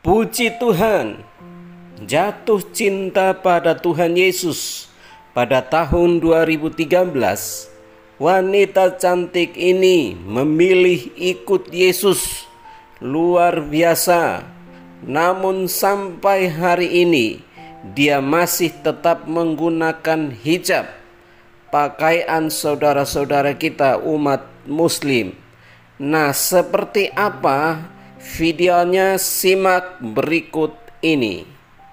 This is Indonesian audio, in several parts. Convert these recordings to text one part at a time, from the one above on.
Puji Tuhan, jatuh cinta pada Tuhan Yesus pada tahun 2013. Wanita cantik ini memilih ikut Yesus. Luar biasa. Namun sampai hari ini dia masih tetap menggunakan hijab, pakaian saudara-saudara kita umat muslim. Nah, seperti apa videonya? Simak berikut ini.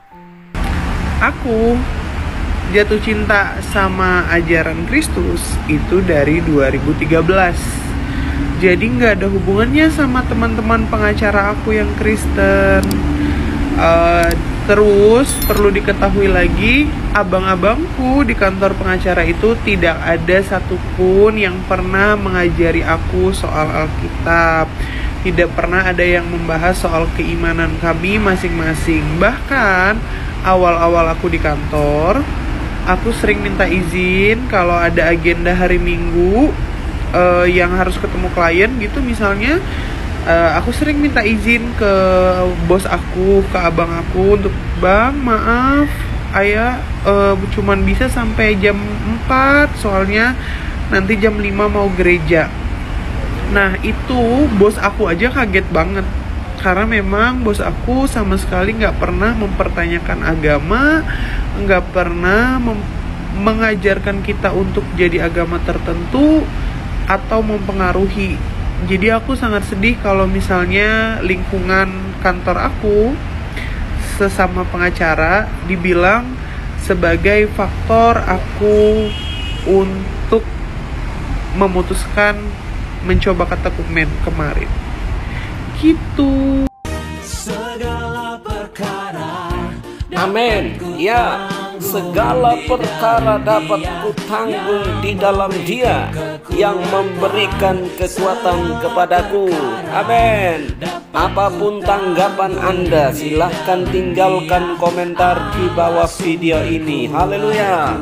Aku jatuh cinta sama ajaran Kristus itu dari 2013. Jadi nggak ada hubungannya sama teman-teman pengacara aku yang Kristen. Terus perlu diketahui lagi, abang-abangku di kantor pengacara itu tidak ada satupun yang pernah mengajari aku soal Alkitab. Tidak pernah ada yang membahas soal keimanan kami masing-masing. Bahkan awal-awal aku di kantor, aku sering minta izin kalau ada agenda hari Minggu yang harus ketemu klien gitu misalnya. Aku sering minta izin ke bos aku, ke abang aku untuk, "Bang, maaf, ayah cuman bisa sampai jam 4 soalnya nanti jam 5 mau gereja." Nah, itu bos aku aja kaget banget. Karena memang bos aku sama sekali gak pernah mempertanyakan agama, gak pernah mengajarkan kita untuk jadi agama tertentu atau mempengaruhi. Jadi aku sangat sedih kalau misalnya lingkungan kantor aku sesama pengacara dibilang sebagai faktor aku untuk memutuskan mencoba kata kumen kemarin. Gitu. Amin. Ya, segala perkara dapat kutanggung di dalam Dia yang memberikan kekuatan kepadaku. Amin. Apapun tanggapan Anda, silahkan tinggalkan komentar di bawah video ini. Haleluya.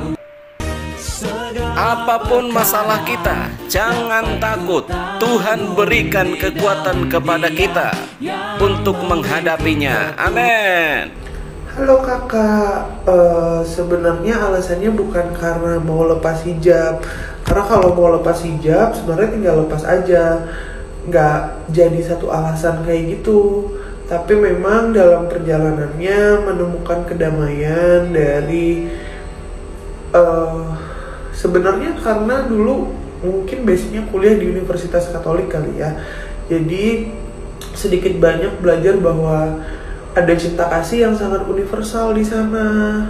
Apapun masalah kita, jangan takut. Tuhan berikan kekuatan kepada kita untuk menghadapinya. Amin. Halo kakak, sebenarnya alasannya bukan karena mau lepas hijab. Karena kalau mau lepas hijab sebenarnya tinggal lepas aja, nggak jadi satu alasan kayak gitu. Tapi memang dalam perjalanannya menemukan kedamaian dari sebenarnya karena dulu mungkin basicnya kuliah di Universitas Katolik kali ya. Jadi sedikit banyak belajar bahwa ada cinta kasih yang sangat universal di sana.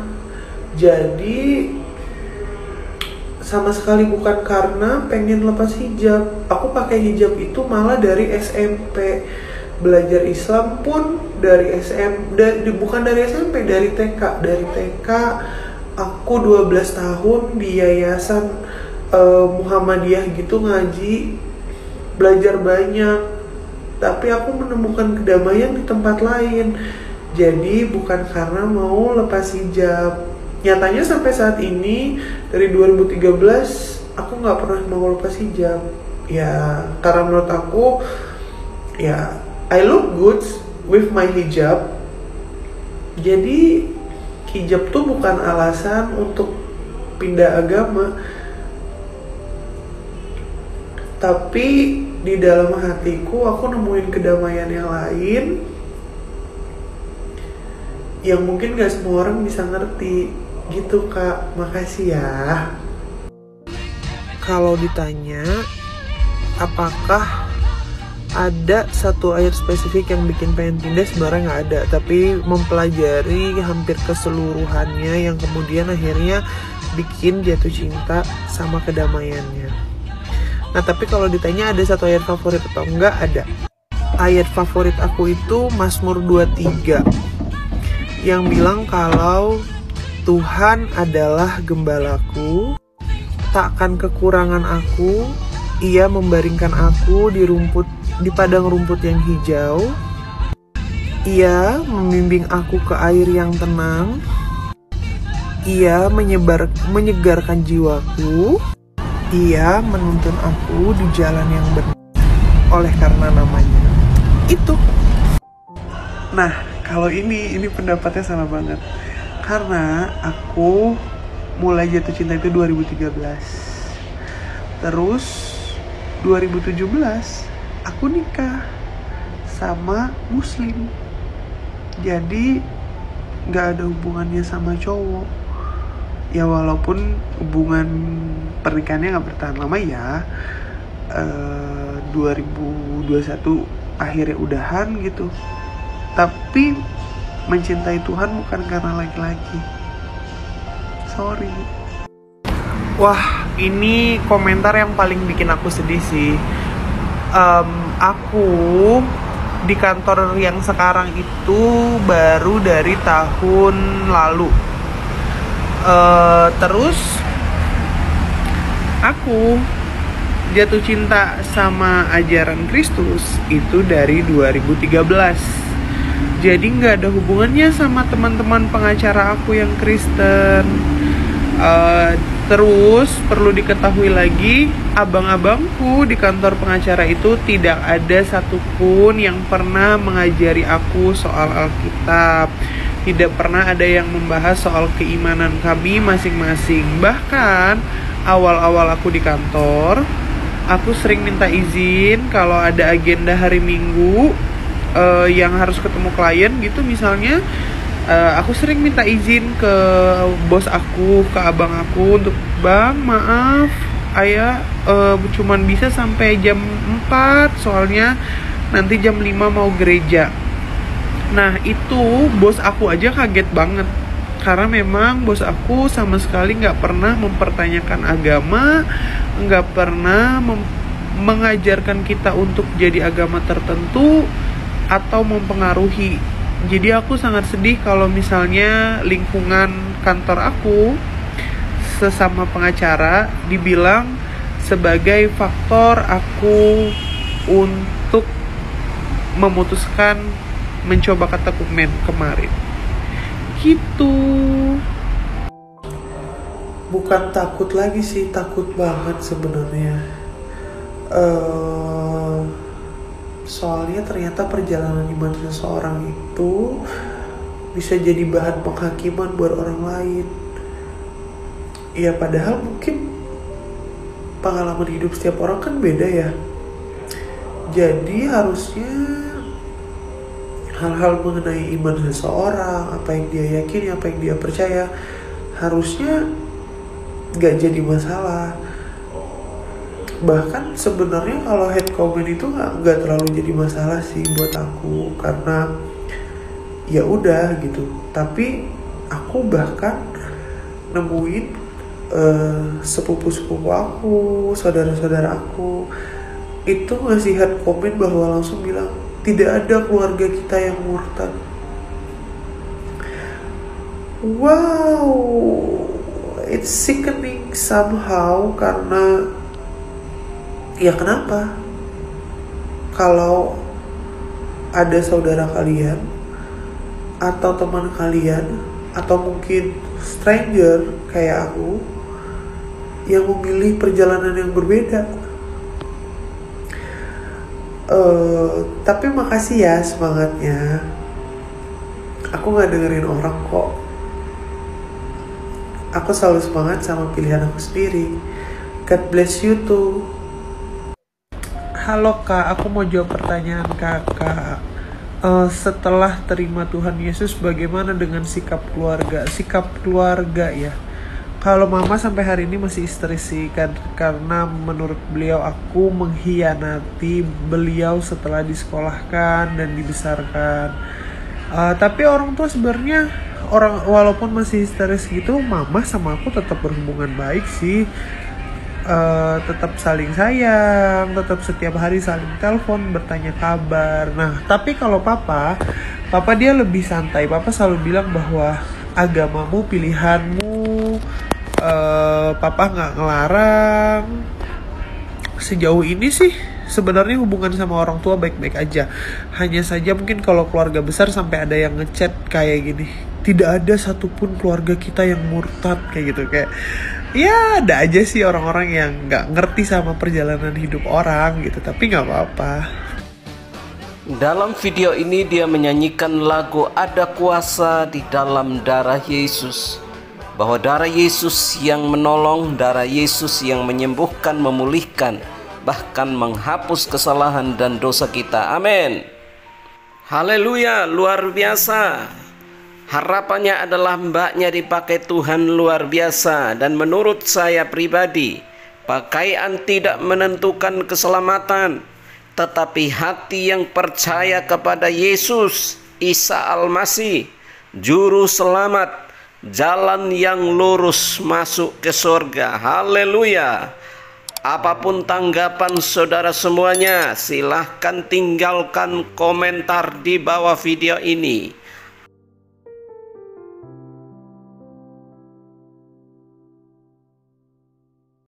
Jadi sama sekali bukan karena pengen lepas hijab. Aku pakai hijab itu malah dari SMP. Belajar Islam pun dari bukan dari SMP, dari TK. Dari TK aku 12 tahun di yayasan Muhammadiyah gitu ngaji, belajar banyak. Tapi aku menemukan kedamaian di tempat lain. Jadi bukan karena mau lepas hijab. Nyatanya sampai saat ini dari 2013 aku gak pernah mau lepas hijab. Ya karena menurut aku, ya I look good with my hijab. Jadi hijab tuh bukan alasan untuk pindah agama. Tapi di dalam hatiku aku nemuin kedamaian yang lain yang mungkin gak semua orang bisa ngerti. Gitu kak, makasih ya. Kalau ditanya apakah ada satu ayat spesifik yang bikin pengen pindah, sebenarnya gak ada. Tapi mempelajari hampir keseluruhannya yang kemudian akhirnya bikin jatuh cinta sama kedamaiannya. Nah, tapi kalau ditanya ada satu ayat favorit atau enggak, ada. Ayat favorit aku itu Mazmur 23 yang bilang kalau Tuhan adalah gembalaku, takkan kekurangan aku. Ia membaringkan aku di padang rumput yang hijau. Ia membimbing aku ke air yang tenang. Ia menyegarkan jiwaku. Ia menuntun aku di jalan yang benar oleh karena namanya. Itu. Nah, Kalau ini pendapatnya sama banget. Karena aku mulai jatuh cinta itu 2013. Terus 2017 aku nikah sama muslim. Jadi gak ada hubungannya sama cowok. Ya walaupun hubungan pernikahannya gak bertahan lama ya, 2021 akhirnya udahan gitu. Tapi mencintai Tuhan bukan karena laki-laki. Sorry. Wah, ini komentar yang paling bikin aku sedih sih. Aku di kantor yang sekarang itu baru dari tahun lalu. Terus aku jatuh cinta sama ajaran Kristus itu dari 2013. Jadi nggak ada hubungannya sama teman-teman pengacara aku yang Kristen. Terus perlu diketahui lagi, abang-abangku di kantor pengacara itu tidak ada satupun yang pernah mengajari aku soal Alkitab. Tidak pernah ada yang membahas soal keimanan kami masing-masing. Bahkan awal-awal aku di kantor, aku sering minta izin kalau ada agenda hari Minggu yang harus ketemu klien gitu misalnya. Aku sering minta izin ke bos aku, ke abang aku untuk, "Bang, maaf, ayah cuman bisa sampai jam 4 soalnya nanti jam 5 mau gereja." Nah itu bos aku aja kaget banget. Karena memang bos aku sama sekali gak pernah mempertanyakan agama, gak pernah mengajarkan kita untuk jadi agama tertentu atau mempengaruhi. Jadi aku sangat sedih kalau misalnya lingkungan kantor aku sesama pengacara dibilang sebagai faktor aku untuk memutuskan mencoba katekumen kemarin. Gitu. Bukan takut lagi sih, takut banget sebenarnya. Soalnya ternyata perjalanan iman seseorang itu bisa jadi bahan penghakiman buat orang lain. Ya padahal mungkin pengalaman hidup setiap orang kan beda ya. Jadi harusnya hal-hal mengenai iman seseorang, apa yang dia yakini, apa yang dia percaya, harusnya gak jadi masalah. Bahkan sebenarnya kalau hate comment itu nggak terlalu jadi masalah sih buat aku, karena ya udah gitu. Tapi aku bahkan nemuin sepupu-sepupu aku, saudara-saudara aku itu ngasih hate comment bahwa langsung bilang tidak ada keluarga kita yang murtad. Wow, it's sickening somehow. Karena ya kenapa? Kalau ada saudara kalian atau teman kalian atau mungkin stranger kayak aku yang memilih perjalanan yang berbeda, tapi makasih ya semangatnya. Aku gak dengerin orang kok. Aku selalu semangat sama pilihan aku sendiri. God bless you too. Halo kak, aku mau jawab pertanyaan kakak. Setelah terima Tuhan Yesus, bagaimana dengan sikap keluarga? Sikap keluarga ya, kalau mama sampai hari ini masih histeris sih, karena menurut beliau aku mengkhianati beliau setelah disekolahkan dan dibesarkan. Tapi orang tua sebenarnya, walaupun masih histeris gitu, mama sama aku tetap berhubungan baik sih. Tetap saling sayang, tetap setiap hari saling telepon, bertanya kabar. Nah, tapi kalau papa dia lebih santai. Papa selalu bilang bahwa agamamu pilihanmu, papa nggak ngelarang. Sejauh ini sih sebenarnya hubungan sama orang tua baik-baik aja. Hanya saja mungkin kalau keluarga besar sampai ada yang ngechat kayak gini, tidak ada satupun keluarga kita yang murtad kayak gitu. Kayak ya ada aja sih orang-orang yang nggak ngerti sama perjalanan hidup orang gitu. Tapi nggak apa-apa. Dalam video ini dia menyanyikan lagu "Ada Kuasa di Dalam Darah Yesus", bahwa darah Yesus yang menolong, darah Yesus yang menyembuhkan, memulihkan, bahkan menghapus kesalahan dan dosa kita. Amin. Haleluya, luar biasa. Harapannya adalah mbaknya dipakai Tuhan luar biasa. Dan menurut saya pribadi, pakaian tidak menentukan keselamatan, tetapi hati yang percaya kepada Yesus, Isa Al-Masih, Juru Selamat, jalan yang lurus masuk ke surga. Haleluya. Apapun tanggapan saudara semuanya, silahkan tinggalkan komentar di bawah video ini.